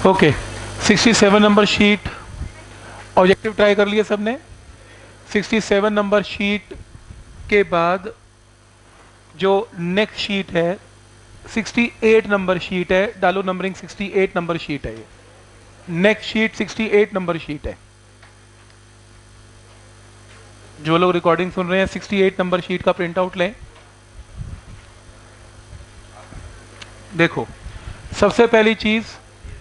Okay 67 number sheet objective try कर लिए सबने। 67 नंबर शीट के बाद जो नेक्स्ट शीट है 68 नंबर शीट है, डालो नंबरिंग 68 नंबर शीट है। ये नेक्स्ट शीट 68 नंबर शीट है। जो लोग रिकॉर्डिंग सुन रहे हैं 68 नंबर शीट का प्रिंट आउट लें। देखो सबसे पहली चीज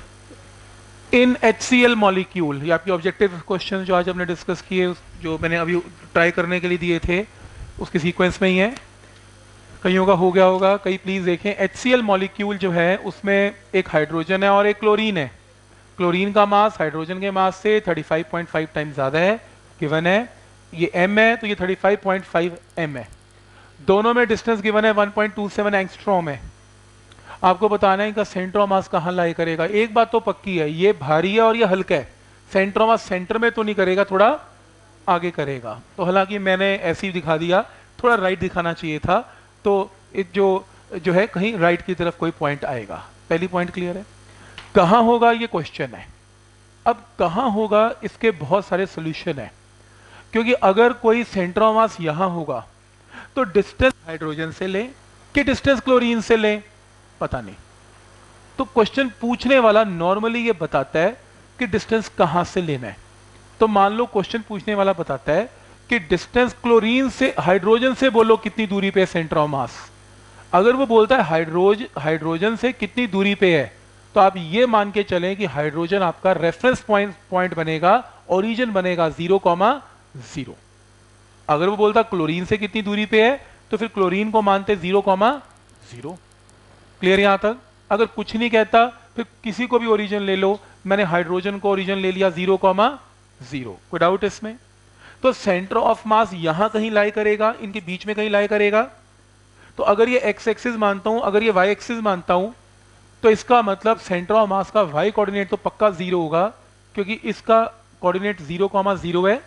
इन HCl मॉलिक्यूल, ये आपकी ऑब्जेक्टिव क्वेश्चन जो आज हमने डिस्कस किए, जो मैंने अभी ट्राई करने के लिए दिए थे उसके सीक्वेंस में ही है। कईयों का हो गया होगा, कई प्लीज देखें। HCl मॉलिक्यूल जो है उसमें एक हाइड्रोजन है और एक क्लोरीन है। क्लोरीन का मास हाइड्रोजन के मास से 35.5 टाइम ज्यादा है, गिवन है। ये m है तो ये 35.5 m है। दोनों में डिस्टेंस गिवन है 1.27 एंगस्ट्रॉम है। आपको बताना है इनका सेंटर ऑफ मास कहाँ लाई करेगा। एक बात तो पक्की है, ये भारी है और ये हल्का है। सेंटर ऑफ मास सेंटर में तो नहीं करेगा, थोड़ा आगे करेगा। तो हालांकि मैंने ऐसे ही दिखा दिया, थोड़ा राइट दिखाना चाहिए था। तो जो है कहीं राइट की तरफ कोई पॉइंट आएगा। पहली पॉइंट क्लियर है। कहाँ होगा ये क्वेश्चन है। अब कहाँ होगा इसके बहुत सारे सोल्यूशन है, क्योंकि अगर कोई सेंटर ऑफ मास यहां होगा तो डिस्टेंस हाइड्रोजन से लें कि डिस्टेंस क्लोरीन से लें, पता नहीं। तो क्वेश्चन पूछने वाला नॉर्मली ये बताता है कि डिस्टेंस कहां से लेना है। तो मान लो क्वेश्चन पूछने वाला बताता है कि डिस्टेंस क्लोरीन से हाइड्रोजन से बोलो कितनी दूरी पे है सेंटर ऑफ मास। अगर वो बोलता है हाइड्रोजन से कितनी दूरी पे है, तो आप ये मान के चलें कि हाइड्रोजन आपका रेफरेंस पॉइंट बनेगा, ओरिजिन बनेगा 0,0। अगर वो बोलता क्लोरीन से कितनी दूरी पे है तो फिर क्लोरीन को मानते 0,0। क्लियर यहां तक। अगर कुछ नहीं कहता फिर किसी को भी ओरिजिन ले लो। मैंने हाइड्रोजन को ओरिजिन ले लिया 0,0। कोई डाउट इसमें। तो सेंटर ऑफ मास यहां कहीं लाई करेगा, इनके बीच में कहीं लाई करेगा। तो अगर ये एक्स एक्सिस मानता हूं, अगर ये वाई एक्सिस मानता हूं, तो इसका मतलब सेंटर ऑफ मास का वाई कोऑर्डिनेट तो पक्का 0 होगा, क्योंकि इसका कोऑर्डिनेट 0,0 है।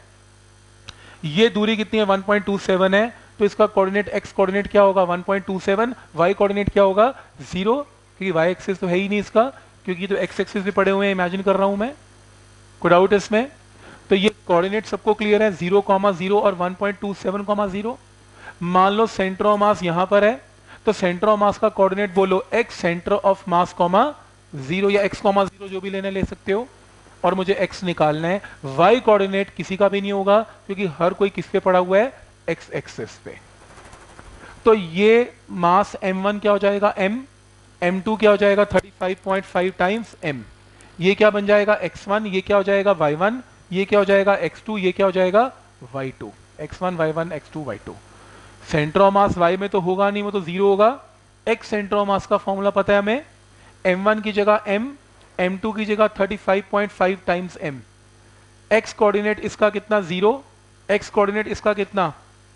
ये दूरी कितनी है 1.27 है, तो इसका कोऑर्डिनेट एक्स कोऑर्डिनेट क्या होगा 1.27, वाई कोऑर्डिनेट क्या होगा 0, क्योंकि वाई एक्सिस तो है ही नहीं इसका, क्योंकि तो एक्स एक्सिस भी पड़े हुए हैं, इमेजिन कर रहा हूं मैं। कोई डाउट इसमें। तो ये कोऑर्डिनेट सबको क्लियर है 0,0 और 1.27,0। मान लो सेंटर ऑफ मास यहां पर है, तो सेंटर ऑफ मास का कोऑर्डिनेट बोलो एक्स सेंटर ऑफ मास 0 या x,0 जो भी लेने ले सकते हो, और मुझे x निकालना है। y कोऑर्डिनेट किसी का भी नहीं होगा, क्योंकि हर कोई किस पे पड़ा हुआ है x एक्सिस पे। तो ये मास m1 क्या हो जाएगा m, m2 क्या हो जाएगा 35.5 टाइम्स m। ये क्या बन जाएगा x1, ये क्या हो जाएगा y1, ये क्या हो जाएगा x2, ये क्या हो जाएगा y2। x1 y1 x2 y2। Centre of mass y में तो होगा नहीं, वो तो 0 होगा। x सेंटर ऑफ मास का फॉर्मूला पता है हमें, m1 की जगह m, m2 की जगह 35.5 टाइम्स m। x कोऑर्डिनेट इसका कितना 0, x कोऑर्डिनेट इसका कितना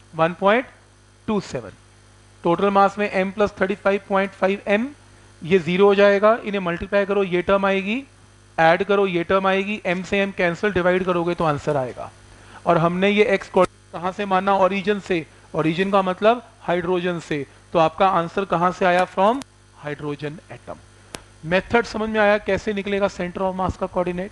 1.27। टोटल मास में m प्लस 35.5 m, ये 0 हो जाएगा। इन्हें मल्टीप्लाई करो, ये टर्म आएगी, ऐड करो, ये टर्म आएगी, m से m कैंसिल, डिवाइड करोगे तो आंसर आएगा। और हमने ये x कोऑर्डिनेट कहां से माना, ओरिजिन से। ओरिजिन का मतलब हाइड्रोजन से। तो आपका आंसर कहां से आया, फ्रॉम हाइड्रोजन एटम। मेथड समझ में आया कैसे निकलेगा सेंटर ऑफ मास का कोऑर्डिनेट।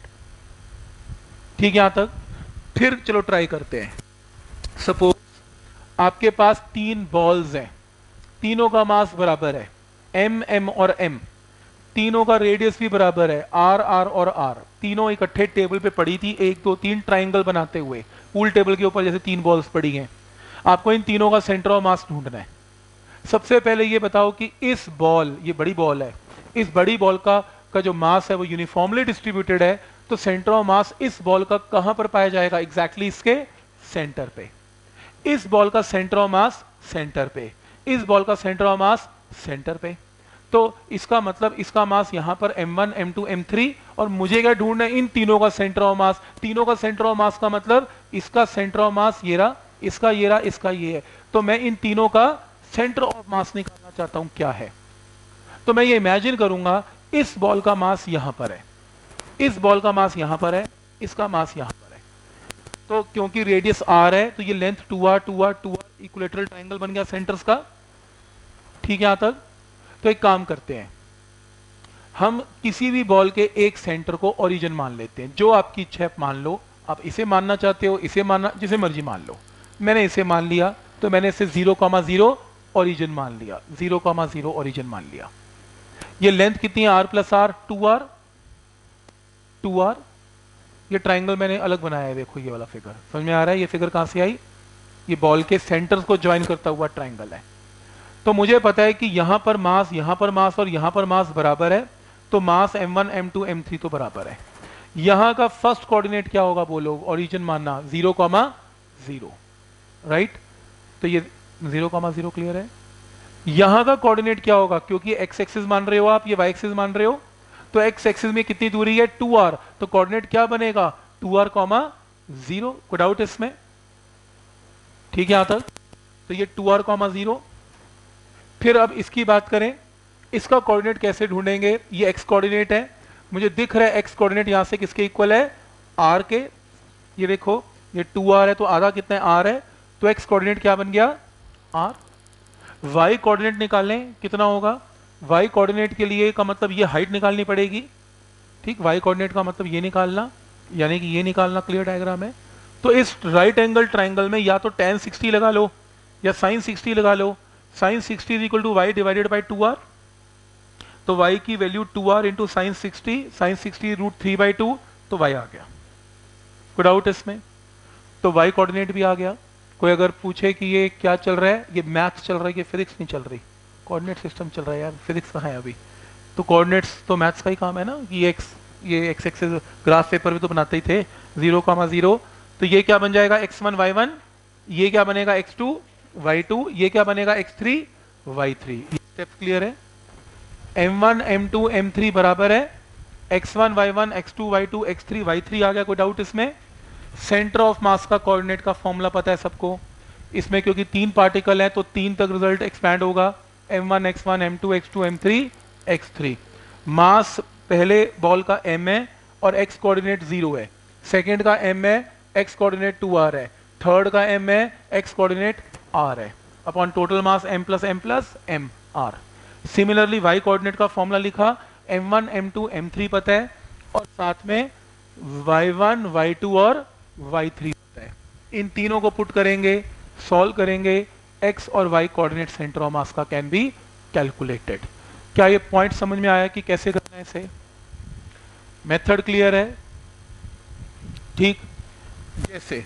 ठीक है यहां तक। फिर चलो ट्राई करते हैं। सपोज आपके पास 3 बॉल्स हैं, तीनों का मास बराबर है, m m और m। तीनों का रेडियस भी बराबर है, r r और r। तीनों इकट्ठे टेबल पे पड़ी थी, 1 2 3 ट्राइंगल बनाते हुए पूल टेबल के ऊपर जैसे 3 बॉल्स पड़ी हैं। आपको इन तीनों का सेंटर ऑफ मास ढूंढना है। सबसे पहले ये बताओ कि इस बॉल, ये बड़ी बॉल है, इस बड़ी बॉल का जो मास है वो यूनिफॉर्मली डिस्ट्रीब्यूटेड है। तो सेंटर ऑफ मास इस बॉल का कहां पर पाया जाएगा, एग्जैक्टली इसके सेंटर पे। इस बॉल का सेंटर ऑफ मास सेंटर पे, इस बॉल का सेंटर ऑफ मास सेंटर पे। तो इसका मतलब इसका मास यहां पर m1 m2 m3, और मुझे क्या ढूंढना है, इन तीनों का सेंटर ऑफ मास। तीनों का सेंटर ऑफ मास का मतलब इसका सेंटर ऑफ मास ये रहा, इसका ये रहा, इसका ये है। तो मैं इन तीनों का सेंटर ऑफ मास निकालना चाहता हूं क्या है। तो मैं ये इमेजिन करूंगा इस बॉल का मास यहां पर है, इस बॉल का मास यहां पर है, इसका मास यहां पर है। तो क्योंकि रेडियस r है तो ये length 2r 2r 2r equilateral triangle बन गया सेंटर्स का। ठीक है यहां तक। तो एक काम करते हैं, हम किसी भी बॉल के एक सेंटर को ओरिजिन मान लेते हैं, जो आपकी इच्छा है मान लो, आप इसे मानना चाहते हो, इसे मानना, जिसे मर्जी मान लो। मैंने इसे मान लिया, तो मैंने इसे 0,0 ओरिजिन मान लिया, 0,0 ओरिजिन मान लिया। ये लेंथ कितनी है, r plus are, 2r, 2r। ये ट्राइंगल मैंने अलग बनाया है, देखो ये वाला फिगर समझ में आ रहा है। ये फिगर कहां से आई, ये बॉल के सेंटर्स को ज्वाइन करता हुआ ट्राइंगल है। तो मुझे पता है कि यहां पर मास, यहां पर मास और यहां पर मास बराबर है, तो मास m1 m2 m3 तो बराबर है। यहां का फर्स्ट कोऑर्डिनेट क्या होगा बोलो, ओरिजिन मानना 0,0, राइट। तो ये 0,0 क्लियर है। यहां का कोऑर्डिनेट क्या होगा, क्योंकि एक्स एक्सिस मान रहे हो आप, ये वाई एक्सिस मान रहे हो, तो एक्स एक्सिस में कितनी दूरी है 2r, तो कोऑर्डिनेट क्या बनेगा 2r, 0। कोई डाउट इसमें, ठीक है यहां तक। तो ये 2r, 0। फिर अब इसकी बात करें, इसका कोऑर्डिनेट कैसे ढूंढेंगे, ये x कोऑर्डिनेट है, मुझे दिख रहा है x कोऑर्डिनेट यहां से किसके इक्वल है, r के। ये देखो ये 2r है, तो आधा कितना है r है, तो x कोऑर्डिनेट क्या बन गया r। y कोऑर्डिनेट निकालें कितना होगा, y कोऑर्डिनेट के लिए का मतलब ये हाइट निकालनी पड़ेगी, ठीक। y कोऑर्डिनेट का मतलब ये निकालना, यानी कि ये निकालना, क्लियर डायग्राम है। तो इस राइट एंगल ट्राइंगल में या तो tan 60 लगा लो या sin 60 लगा लो। sin 60 is equal to y divided by 2r, तो y की वैल्यू 2r इंटू sin 60 √3/2, तो y आ गया। कोई डाउट इसमें, तो y कोऑर्डिनेट भी आ गया। कोई अगर पूछे कि ये क्या चल रहा है, ये मैथ्स चल रहा है, ये फिजिक्स नहीं चल रही, कोऑर्डिनेट सिस्टम चल रहा है यार, फिजिक्स कहाँ है अभी। तो कोऑर्डिनेट्स तो मैथ्स का ही काम है ना, कि ये एक्स एक्सिस ग्राफ पेपर भी तो बनाते ही थे, 0,0। तो ये क्या बन जाएगा x1 y1, ये क्या बनेगा x2 y2, ये क्या बनेगा x3 y3। ये स्टेप क्लियर है। m1 m2 m3 बराबर है x1 y1 x2 y2 x3 y3 आ गया। कोई डाउट इसमें। सेंटर ऑफ मास का कोऑर्डिनेट का फॉर्मूला पता है सबको, इसमें क्योंकि 3 पार्टिकल हैं तो 3 तक रिजल्ट एक्सपैंड होगा, m1 x1 m2 x2 m3 x3। मास पहले बॉल का m है और x कोऑर्डिनेट 0 है, सेकंड का m है, x कोऑर्डिनेट 2r है, थर्ड का m है, x कोऑर्डिनेट r है, upon total mass m plus m r। Similarly y coordinate का फॉर्मूला लिखा, m1 m2 m3 पता है, और साथ में y1 y2 और y3 पता है। इन तीनों को पुट करेंगे, सॉल्व करेंगे, x और y coordinate centre of mass का कैन बी कैलकुलेटेड। क्या ये पॉइंट समझ में आया कि कैसे करना है इसे, मेथड क्लियर है, ठीक। जैसे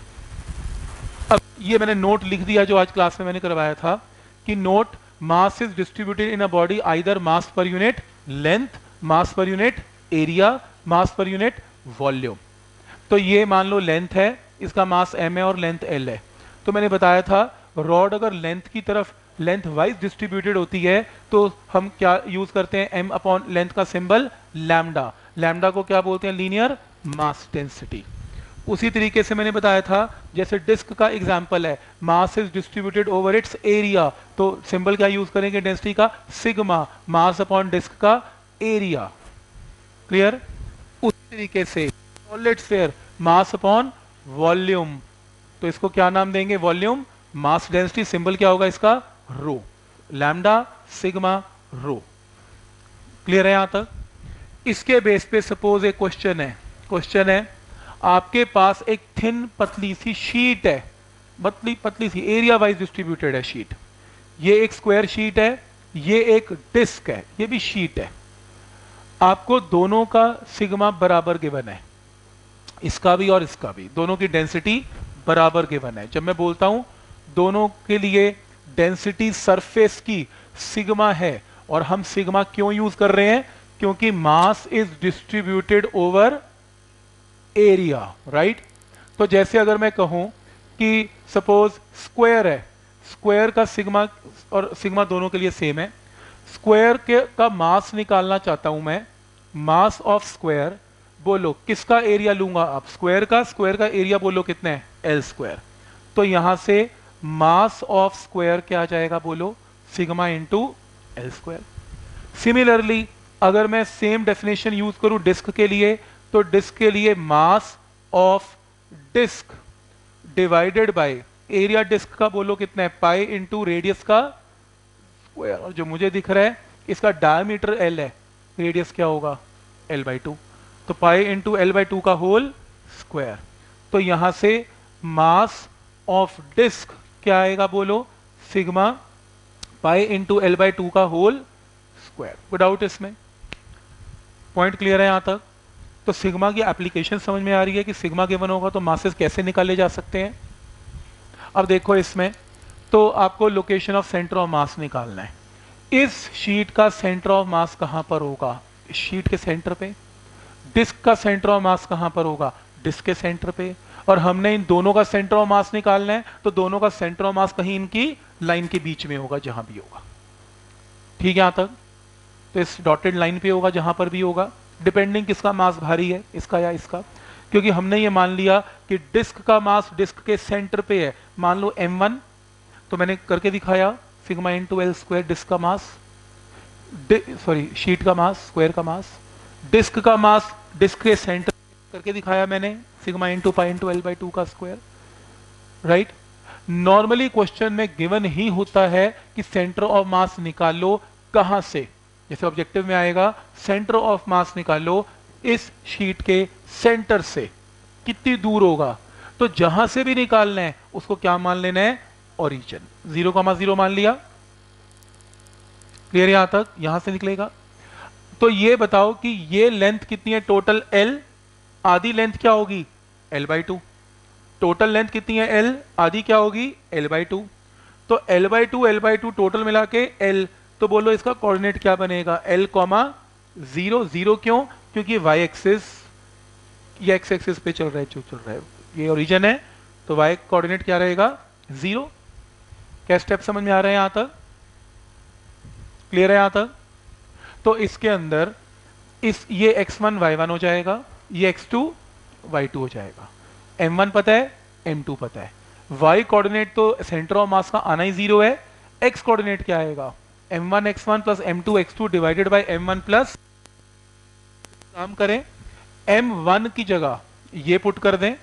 अब ये मैंने नोट लिख दिया जो आज क्लास में मैंने करवाया था, कि note mass is distributed in a body either mass per unit length, mass per unit area, mass per unit volume. तो ये मान लो लेंथ है, इसका मास m है और लेंथ l है। तो मैंने बताया था रॉड अगर लेंथ की तरफ लेंथ वाइज डिस्ट्रीब्यूटेड होती है तो हम क्या यूज करते हैं, m अपॉन लेंथ का सिंबल लैम्डा। लैम्डा को क्या बोलते हैं, लीनियर मास डेंसिटी। उसी तरीके से मैंने बताया था, जैसे डिस्क का एग्जांपल है, mass is distributed over its area, तो सिंबल क्या यूज करेंगे डेंसिटी का, सिग्मा, मास अपॉन डिस्क का एरिया, क्लियर। उसी तरीके से solid sphere, mass upon volume, तो इसको क्या नाम देंगे, वॉल्यूम मास डेंसिटी, सिंबल क्या होगा इसका, rho, lambda sigma rho. Clear है यहां तक। इसके बेस पे सपोज एक क्वेश्चन है आपके पास एक थिन पतली सी शीट है, पतली सी एरिया वाइज डिस्ट्रीब्यूटेड है शीट, ये एक स्क्वायर शीट है, ये एक डिस्क है, ये भी शीट है। आपको दोनों का सिग्मा बराबर गिवन है, इसका भी और इसका भी, दोनों की डेंसिटी बराबर गिवन है। जब मैं बोलता हूं दोनों के लिए डेंसिटी सरफेस की सिग्मा है, और हम सिग्मा क्यों यूज कर रहे हैं, क्योंकि mass is distributed over area, right. तो जैसे अगर मैं कहूं कि सपोज स्क्वायर है, स्क्वायर का सिग्मा और सिग्मा दोनों के लिए सेम है, स्क्वायर के का मास निकालना चाहता हूं मैं, मास ऑफ स्क्वायर, बोलो किसका एरिया लूंगा आप, स्क्वायर का एरिया बोलो कितना है, एल स्क्वायर। तो यहां से मास ऑफ स्क्वायर क्या आ जाएगा, बोलो sigma into L square. Similarly अगर मैं सेम डेफिनेशन यूज करूं डिस्क के लिए, तो डिस्क के लिए mass of disk divided by area disk का बोलो कितना है, पाई इंटू रेडियस का स्क्वायर, और जो मुझे दिख रहा है इसका डायमीटर एल है, रेडियस क्या होगा L/2, तो पाई इंटू L/2 का होल स्क्वायर। तो यहां से मास ऑफ डिस्क क्या आएगा बोलो, सिग्मा पाई इंटू L/2 का होल स्क्वायर। विदाउट इसमें पॉइंट क्लियर है यहां तक। तो सिग्मा की एप्लीकेशन समझ में आ रही है कि सिग्मा गिवन होगा तो मासेस कैसे निकाले जा सकते हैं। अब देखो इसमें तो आपको location of centre of mass निकालना है। इस शीट का सेंटर ऑफ मास कहां पर होगा, इस शीट के सेंटर पे। डिस्क का सेंटर ऑफ मास कहां पर होगा, डिस्क के सेंटर पे। और हमने इन दोनों का सेंटर ऑफ मास निकालना है, तो दोनों का सेंटर ऑफ मास कहीं इनकी लाइन के बीच में होगा, जहां भी होगा। ठीक है यहां तक। तो इस डॉटेड लाइन पे होगा जहां पर भी होगा, डिपेंडिंग किसका मास भारी है, इसका या इसका। क्योंकि हमने ये मान लिया कि डिस्क का मास डिस्क के सेंटर पे है। मान लो m1, तो मैंने करके दिखाया sigma into L square disk का मास, सॉरी शीट का मास स्क्वायर का मास, डिस्क का मास डिस्क के सेंटर करके दिखाया मैंने sigma into pi into L/2 का स्क्वायर। राइट। नॉर्मली क्वेश्चन में गिवन ही होता है कि सेंटर ऑफ मास निकालो कहां से। जैसे ऑब्जेक्टिव में आएगा सेंटर ऑफ मास निकालो इस शीट के सेंटर से, कितनी दूर होगा। तो जहां से भी निकालना है उसको क्या मान लेना है, ओरिजिन। 0,0 मान लिया। क्लियर यहां तक, यहां से निकलेगा। तो ये बताओ कि ये लेंथ कितनी है टोटल L, आधी लेंथ क्या होगी L/2। टोटल लेंथ कितनी है L, आधी क्या होगी L/2। तो L/2 टोटल मिला के L। तो बोलो इसका कोऑर्डिनेट क्या बनेगा, L, 0 क्यों, क्योंकि y एक्सिस ये x एक्सिस पे चल रहा है, जो चल रहा है ये ओरिजिन है, तो y कोऑर्डिनेट क्या रहेगा 0। क्या स्टेप समझ में आ रहे हैं यहां तक, क्लियर है यहां तक। तो इसके अंदर इस ये x1 y1 हो जाएगा, ये x2 y2 हो जाएगा। m1 पता है, m2 पता है। y कोऑर्डिनेट तो सेंटर ऑफ मास का आना ही 0 है। x कोऑर्डिनेट क्या आएगा, m1 x1 plus m2 x2 divided by m1 plus, काम करें m1 की जगह ये पुट कर दें,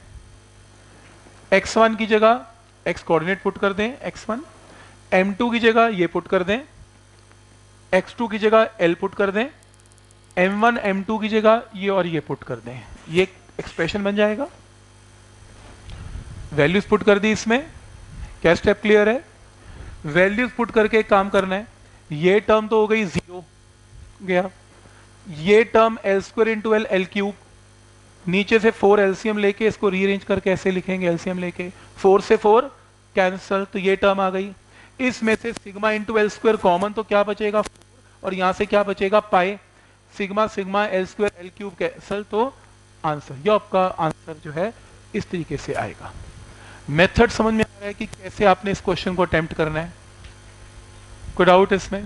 x1 की जगह x कोऑर्डिनेट पुट कर दें x1, m2 की जगह ये पुट कर दें, x2 की जगह l पुट कर दें, m1 m2 की जगह ये और ये पुट कर दें। ये एक्सप्रेशन बन जाएगा। वैल्यूज पुट कर दी इसमें। क्या स्टेप क्लियर है। वैल्यूज पुट करके काम करना है। ये टर्म तो हो गई 0 गया, ये टर्म L² इंटू L³ नीचे से 4 LCM लेके इसको रीअरेंज करके ऐसे लिखेंगे, LCM लेके 4 से 4 कैंसल, तो ये टर्म आ गई। इसमें से सिग्मा इंटू L² कॉमन, तो क्या बचेगा 4, और यहां से क्या बचेगा pi, sigma sigma L² L³ cancel, तो आंसर, ये आपका आंसर जो है इस तरीके से आएगा। मेथड समझ में आ रहा है कि कैसे आपने इस क्वेश्चन को अटेम्प्ट करना है, कोई डाउट इसमें।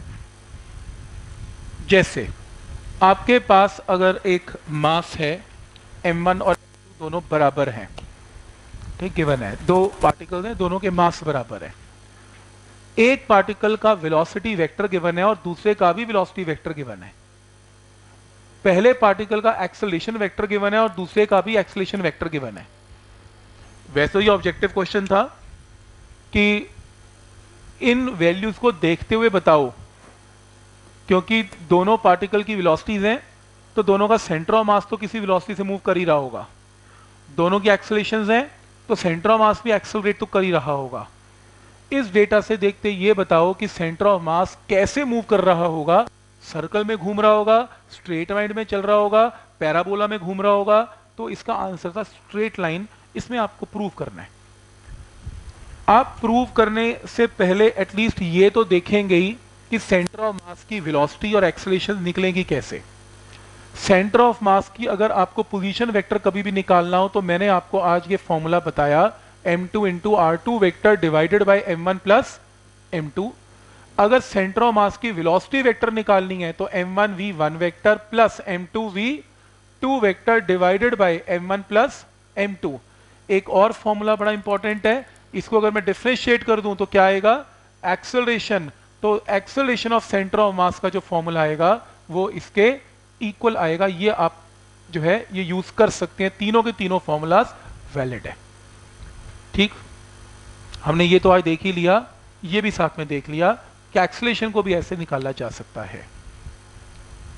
जैसे आपके पास अगर एक मास है m1 और m2 दोनों बराबर हैं, ठीक, गिवन है, दो पार्टिकल्स हैं, दोनों के मास बराबर है। एक पार्टिकल का वेलोसिटी वेक्टर गिवन है और दूसरे का भी वेलोसिटी वेक्टर गिवन है। पहले पार्टिकल का एक्सेलरेशन वेक्टर गिवन है और दूसरे का भी एक्सेलरेशन वेक्टर गिवन है। वैसे ये ऑब्जेक्टिव क्वेश्चन था कि इन वैल्यूज को देखते हुए बताओ, क्योंकि दोनों पार्टिकल की वेलोसिटीज हैं, तो दोनों का सेंटर ऑफ मास तो किसी वेलोसिटी से मूव कर ही रहा होगा। दोनों की एक्सेलरेशंस हैं, तो सेंटर ऑफ मास भी एक्सेलरेट तो कर ही रहा होगा। इस डेटा से देखते ये बताओ कि सेंटर ऑफ मास कैसे मूव कर रहा होगा। सर्कल में घूम रहा होगा, स्ट्रेट लाइन में चल रहा होगा, पैराबोला में घूम रहा होगा। तो इसका आंसर था स्ट्रेट लाइन। इसमें आपको प्रूव करना है। आप प्रूव करने से पहले एटलीस्ट ये तो देखेंगे ही कि सेंटर ऑफ मास की वेलोसिटी और एक्सेलरेशन निकलेंगी कैसे। सेंटर ऑफ मास की अगर आपको पोजीशन वेक्टर कभी भी निकालना हो, तो मैंने आपको आज ये फॉर्मूला बताया, m2 into r2 vector divided by m1 plus m2। अगर सेंटर ऑफ मास की वेलोसिटी वेक्टर निकालनी है तो m1 v1 vector plus m2 v2 vector divided by m1 plus m2। एक और फॉर्मूला बड़ा इंपॉर्टेंट है, इसको अगर मैं डिफरेंशिएट कर दूं तो क्या आएगा, एक्सेलरेशन। तो acceleration of centre of mass का जो फॉर्मूला आएगा वो इसके इक्वल आएगा। ये आप जो है ये यूज कर सकते हैं, तीनों के तीनों फॉर्मूलाज वैलिड है। ठीक, हमने ये तो आज देख ही लिया, ये भी साथ में देख लिया कि एक्सेलरेशन को भी ऐसे निकाला जा सकता है।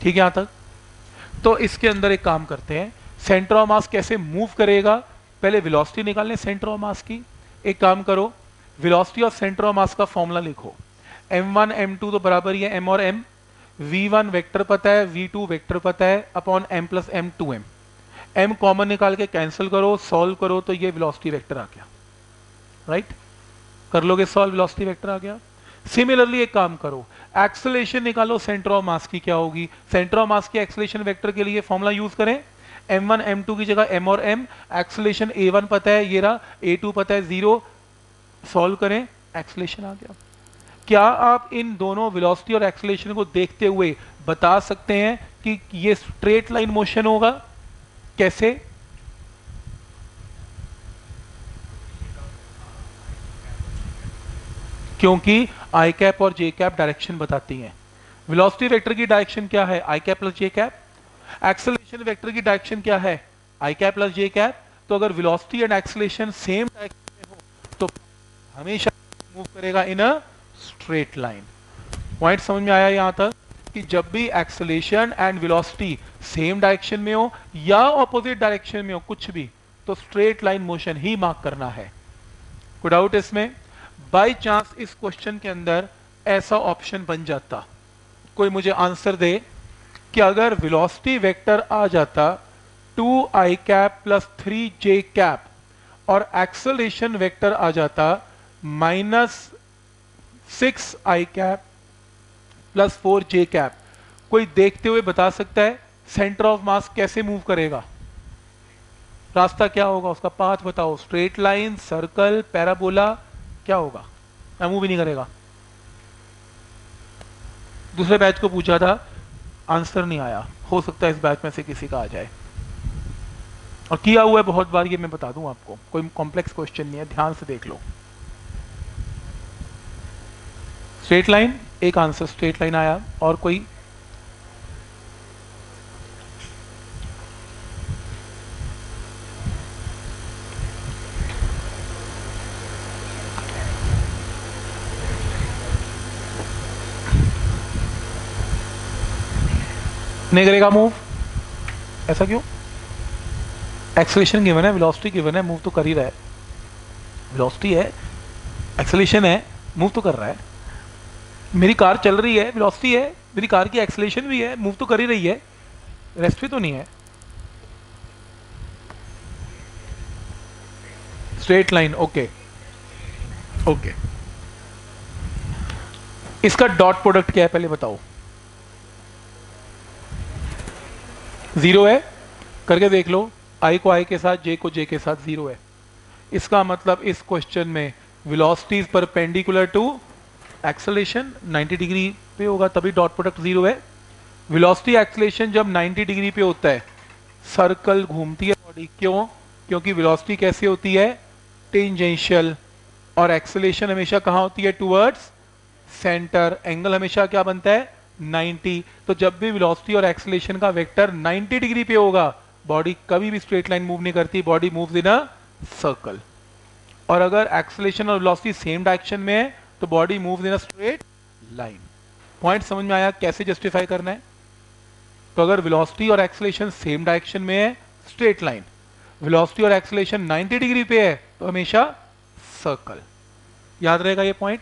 ठीक है यहां तक? तो इसके अंदर एक काम करते हैं, सेंटर ऑफ मास कैसे मूव करेगा, पहले वेलोसिटी निकालने सेंटर ऑफ मास की। एक काम करो, velocity of centre of mass का फॉर्मूला लिखो, m1 m2 तो बराबर ही है m और m, v1 वेक्टर पता है, v2 वेक्टर पता है, upon m plus m 2m। m common निकाल के कैंसिल करो, सॉल्व करो तो ये वेलोसिटी वेक्टर आ गया, राइट? कर लोगे सॉल्व, वेलोसिटी वेक्टर आ गया। सिमिलरली एक काम करो, एक्सेलरेशन निकालो सेंटर ऑफ मास की, क्या होगी? सेंटर ऑफ मास की एक्सेलरेशन वेक्टर के लिए फॉर्मूला यूज करें, m1 m2 की जगह m और m, एक्सेलरेशन a1 पता है, ये रहा, a2 पता है 0, सॉल्व करें, एक्सेलरेशन आ गया। क्या आप इन दोनों वेलोसिटी और एक्सेलरेशन को देखते हुए बता सकते हैं कि ये स्ट्रेट लाइन मोशन होगा? कैसे? क्योंकि आई कैप और जे कैप डायरेक्शन बताती हैं। वेलोसिटी वेक्टर की डायरेक्शन क्या है? I cap plus j cap. Acceleration vector की डायरेक्शन क्या है? I cap plus j cap. तो अगर velocity and acceleration same direction में हो तो हमेशा मूव करेगा in a straight line. Point समझ में आया यहां तक कि जब भी acceleration and velocity same direction में हो या ऑपोजिट डायरेक्शन में हो, कुछ भी, तो स्ट्रेट लाइन मोशन ही मार्क करना है। कोई डाउट इसमें? बाई चांस इस क्वेश्चन के अंदर ऐसा ऑप्शन बन जाता, कोई मुझे आंसर दे कि अगर वेलोसिटी वेक्टर आ जाता 2i cap plus 3j cap और एक्सेलरेशन वेक्टर आ जाता -6i cap plus 4j cap, कोई देखते हुए बता सकता है सेंटर ऑफ मास कैसे मूव करेगा? रास्ता क्या होगा उसका? पाथ बताओ, स्ट्रेट लाइन, सर्कल, पैराबोला, क्या होगा? या मूव ही नहीं करेगा? दूसरे बैच को पूछा था, आंसर नहीं आया, हो सकता है इस बैच में से किसी का आ जाए, और किया हुआ है बहुत बार, ये मैं बता दूं आपको, कोई कॉम्प्लेक्स क्वेश्चन नहीं है, ध्यान से देख लो। स्ट्रेट लाइन, एक आंसर स्ट्रेट लाइन आया, और कोई? नहीं करेगा मूव, ऐसा क्यों? एक्सेलरेशन गिवन है, वेलोसिटी गिवन है, मूव तो कर ही रहा है। वेलोसिटी है, एक्सेलरेशन है, मूव तो कर रहा है। मेरी कार चल रही है, वेलोसिटी है, मेरी कार की एक्सेलरेशन भी है, मूव तो कर ही रही है, रेस्ट भी तो नहीं है। Straight line, okay okay. इसका डॉट प्रोडक्ट क्या है पहले बताओ? 0 है, करके देख लो, i को i के साथ, j को j के साथ 0 है। इसका मतलब इस क्वेश्चन में velocity is perpendicular to acceleration, 90 degree पे होगा, तभी डॉट प्रोडक्ट 0 है। वेलोसिटी एक्सेलरेशन जब 90 डिग्री पे होता है, सर्कल घूमती है बॉडी, क्यों? क्योंकि वेलोसिटी कैसे होती है? टेंजेंशियल, और एक्सेलरेशन हमेशा कहां होती है? Towards centre. एंगल हमेशा क्या बनता है? 90। तो जब भी वेलोसिटी और एक्सेलरेशन का वेक्टर 90 डिग्री पे होगा, बॉडी कभी भी स्ट्रेट लाइन मूव नहीं करती, body moves in a circle. और अगर एक्सेलरेशन और वेलोसिटी सेम डायरेक्शन में है तो body moves in a straight line. Point समझ में आया कैसे जस्टिफाई करना है? तो अगर वेलोसिटी और एक्सेलरेशन सेम डायरेक्शन में है, स्ट्रेट लाइन, वेलोसिटी और एक्सेलरेशन 90 डिग्री पे है तो हमेशा सर्कल। याद रहेगा ये पॉइंट?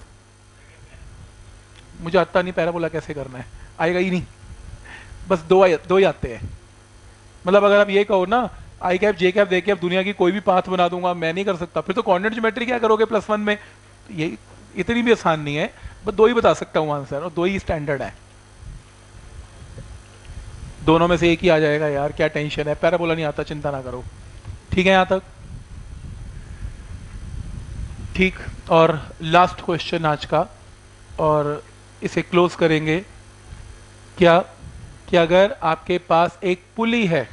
मुझे आता नहीं पैराबोला कैसे करना है, आएगा ही नहीं, बस दो ही आते हैं। मतलब अगर आप ये कहो ना आई कैप जे कैप देके अब दुनिया की कोई भी पाथ बना दूंगा, मैं नहीं कर सकता, फिर तो कोऑर्डिनेट ज्योमेट्री क्या करोगे +1 में? ये इतनी भी आसान नहीं है, बस 2 ही बता सकता हूँ आंसर, और 2 ही स्टैंडर्ड है, दोनों में से एक ही आ जाएगा यार, क्या टेंशन है? पैराबोला नहीं आता, चिंता ना करो। ठीक है यहां तक? ठीक, और लास्ट क्वेश्चन आज का, और इसे क्लोज करेंगे। क्या कि अगर आपके पास एक पुली है,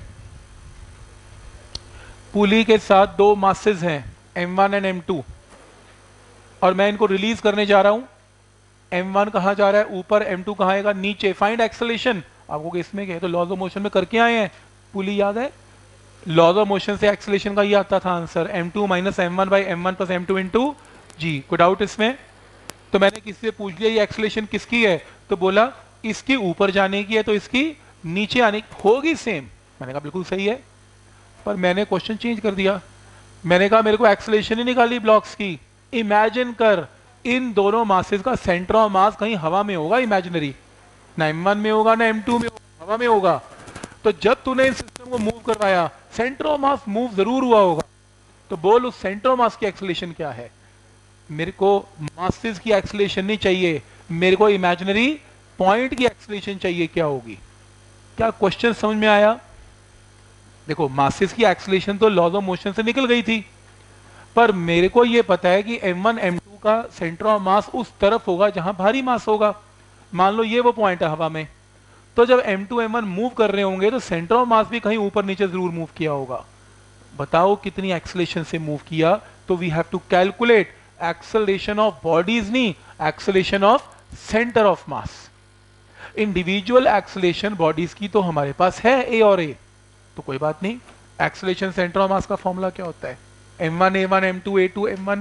पुली के साथ 2 मासेस हैं m1 एंड m2, और मैं इनको रिलीज करने जा रहा हूं। m1 कहां जा रहा है? ऊपर। m2 कहां आएगा? नीचे। Find acceleration. आपको इसमें क्या है? तो लॉज ऑफ मोशन में करके आए हैं, पुली याद है? लॉज ऑफ मोशन से एक्सेलरेशन का ये आता था answer, m2 minus m1 by m1 plus m2 into g. कोई डाउट इसमें? तो मैंने किसी से पूछ लिया ये एक्सेलरेशन किसकी है, तो बोला इसकी ऊपर जाने की है तो इसकी नीचे आने की होगी सेम। मैंने कहा बिल्कुल सही है, पर मैंने क्वेश्चन चेंज कर दिया। मैंने कहा मेरे को एक्सेलरेशन ही निकाली ब्लॉक्स की। इमेजिन कर इन दोनों मासेस का सेंटर ऑफ मास कहीं हवा में होगा, इमेजिनरी, ना m1 में होगा ना m2 में होगा, हवा में होगा। तो जब तूने इस सिस्टम को मूव करवाया सेंटर ऑफ मास मूव जरूर हुआ होगा, तो बोल उस सेंटर ऑफ मास की एक्सेलरेशन क्या है। मेरे को मासेस की एक्सेलरेशन नहीं चाहिए, मेरे को इमेजिनरी पॉइंट की एक्सेलरेशन चाहिए, क्या होगी। क्या क्वेश्चन समझ में आया। देखो मासेस की एक्सेलरेशन तो लॉज ऑफ मोशन से निकल गई थी, पर मेरे को यह पता है कि m1 m2 का सेंटर ऑफ मास उस तरफ होगा जहां भारी मास होगा। मान लो ये वो पॉइंट है हवा में, तो जब m2 m1 मूव कर रहे होंगे तो सेंटर ऑफ मास भी कहीं ऊपर नीचे जरूर मूव किया होगा। बताओ कितनी एक्सेलरेशन से मूव किया। तो we have to calculate acceleration of bodies, नहीं acceleration of centre of mass. Individual acceleration bodies की तो हमारे पास है ए और ए, तो कोई बात नहीं। एक्सेलरेशन सेंटर ऑफ मास का फॉर्मूला क्या होता है, m1 a1 m2 a2 m1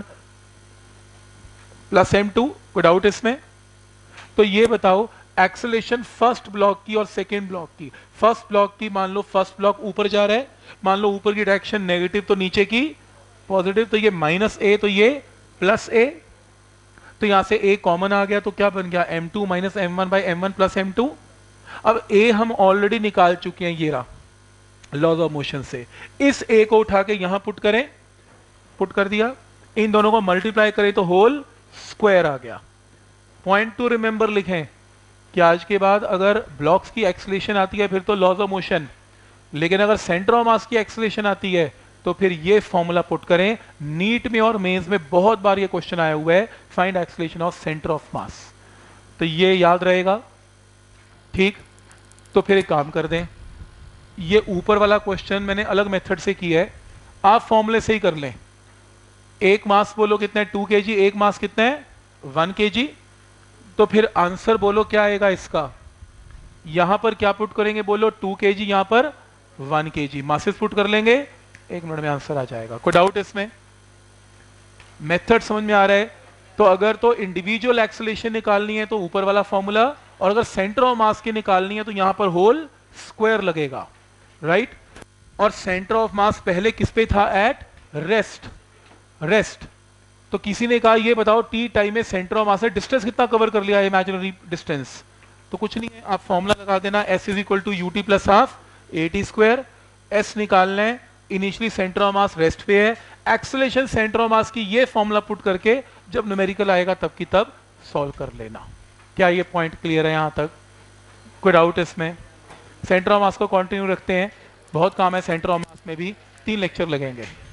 plus m2। कोई डाउट इसमें। तो ये बताओ एक्सेलरेशन फर्स्ट ब्लॉक की और सेकेंड ब्लॉक की। फर्स्ट ब्लॉक की, मान लो फर्स्ट ब्लॉक ऊपर जा रहा है, मान लो ऊपर की डायरेक्शन नेगेटिव तो नीचे की पॉजिटिव, तो ये माइनस ए तो ये प्लस ए, तो यहां से ए कॉमन आ गया तो क्या बन गया m2 minus m1 by m1 plus m2। अब ए हम ऑलरेडी निकाल चुके हैं, ये रहा लॉज ऑफ मोशन से। इस ए को उठा के यहां पुट करें, पुट कर दिया, इन दोनों को मल्टीप्लाई करें तो होल स्क्वायर आ गया। पॉइंट टू रिमेंबर लिखें कि आज के बाद अगर ब्लॉक्स की एक्सेलरेशन आती है फिर तो लॉज ऑफ मोशन, लेकिन अगर सेंटर ऑफ मास की एक्सेलरेशन आती है तो फिर ये फॉर्मूला पुट करें। नीट में और मेंस में बहुत बार ये क्वेश्चन आया हुआ है, find acceleration of centre of mass, तो ये याद रहेगा। ठीक, तो फिर एक काम कर दें, ये ऊपर वाला क्वेश्चन मैंने अलग मेथड से किया है, आप फॉर्मूले से ही कर लें। एक मास बोलो कितना है 2 kg, एक मास कितना है 1 kg, तो फिर आंसर बोलो क्या आएगा इसका। यहां पर क्या पुट करेंगे बोलो 2 kg, यहां पर 1 kg, मासेस पुट कर लेंगे, 1 मिनट में आंसर आ जाएगा। कोई डाउट इसमें, मेथड समझ में आ रहा है। तो अगर तो इंडिविजुअल एक्सेलरेशन निकालनी है तो ऊपर वाला फॉर्मूला, और अगर सेंटर ऑफ मास की निकालनी है तो यहां पर होल स्क्वायर लगेगा, राइट। और सेंटर ऑफ मास पहले किस पे था, एट रेस्ट, रेस्ट। तो किसी ने कहा ये बताओ टी टाइम में सेंटर ऑफ मास से डिस्टेंस कितना कवर कर लिया, इमेजिनरी डिस्टेंस। तो कुछ नहीं है, आप फॉर्मूला लगा देना, s is equal to u t plus half a t square. S निकालना है, initially centre of mass rest पे है, एक्सेलरेशन सेंटर ऑफ मास की ये फॉर्मूला पुट करके जब न्यूमेरिकल आएगा तब की तब सॉल्व कर लेना। क्या ये पॉइंट क्लियर है यहां तक, कोई डाउट इसमें। सेंटर ऑफ मास को कंटिन्यू रखते हैं, बहुत काम है सेंटर ऑफ मास में भी, 3 लेक्चर लगेंगे।